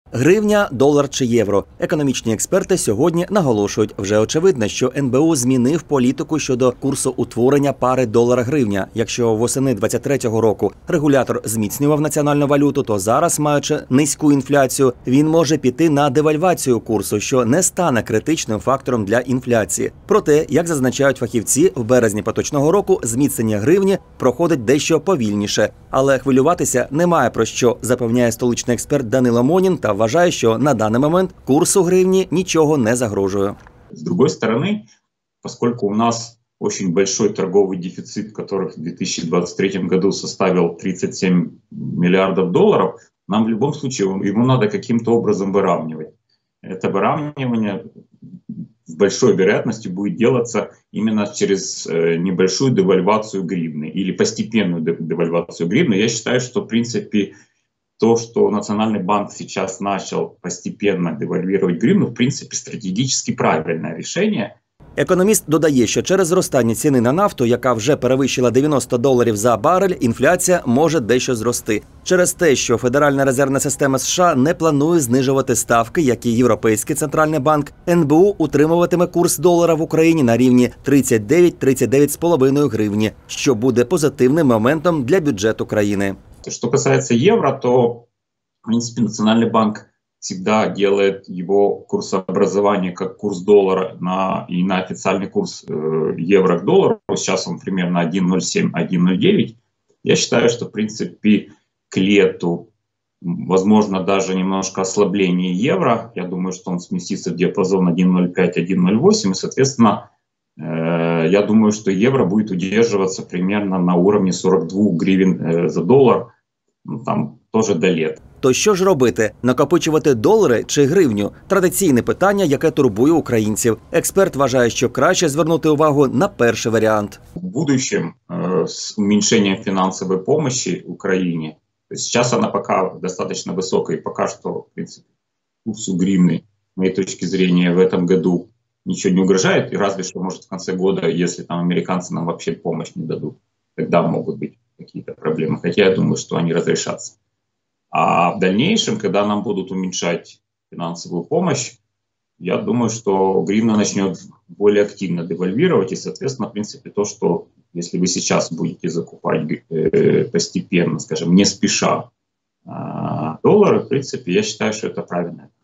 Гривня, долар чи євро. Економічні експерти сьогодні наголошують, вже очевидно, що НБУ змінив політику щодо курсу утворення пари долар-гривня. Якщо восени 2023 року регулятор зміцнював національну валюту, то зараз, маючи низьку інфляцію, він може піти на девальвацію курсу, що не стане критичним фактором для інфляції. Проте, як зазначають фахівці, в березні поточного року зміцнення гривні проходить дещо повільніше. Але хвилюватися немає про що, запевняє столичний експерт Данило Монін та вважає, що на даний момент курсу гривні ничего не загрожує. С другой стороны, поскольку у нас очень большой торговый дефицит, который в 2023 году составил 37 миллиардов долларов, нам в любом случае его надо каким-то образом выравнивать. Это выравнивание с большой вероятностью будет делаться именно через небольшую девальвацию гривны или постепенную девальвацию гривны. Я считаю, что в принципе то, что Национальный банк сейчас начал постепенно девальвировать гривну, в принципе, стратегически правильное решение. Економіст додає, що через зростання ціни на нафту, яка вже перевищила $90 за барель, інфляція може дещо зрости. Через те, що Федеральна резервна система США не планує знижувати ставки, як і Європейський центральний банк, НБУ утримуватиме курс долара в Україні на рівні 39-39,5 гривні, що буде позитивним моментом для бюджету країни. Что касается евро, то, в принципе, Национальный банк всегда делает его курсообразование как курс доллара и на официальный курс евро к доллару. Сейчас он примерно 1.07-1.09. Я считаю, что, в принципе, к лету, возможно, даже немножко ослабление евро. Я думаю, что он сместится в диапазон 1.05-1.08. И, соответственно, я думаю, что евро будет удерживаться примерно на уровне 42 гривен за доллар, там тоже до лета. То що ж робити? Накопичувати долари чи гривню? Традиційне питання, яке турбує українців. Експерт вважає, що краще звернути увагу на перший варіант. В будущем с уменьшением финансовой помощи Украине, сейчас она пока достаточно высокая, и пока что, в принципе, курсу гривны, с моей точки зрения, в этом году ничего не угрожает, и разве что, может, в конце года, если там американцы нам вообще помощь не дадут, тогда могут быть какие-то проблемы. Хотя я думаю, что они разрешатся. А в дальнейшем, когда нам будут уменьшать финансовую помощь, я думаю, что гривна начнет более активно девальвировать, и, соответственно, в принципе, то, что если вы сейчас будете закупать постепенно, скажем, не спеша доллары, в принципе, я считаю, что это правильно.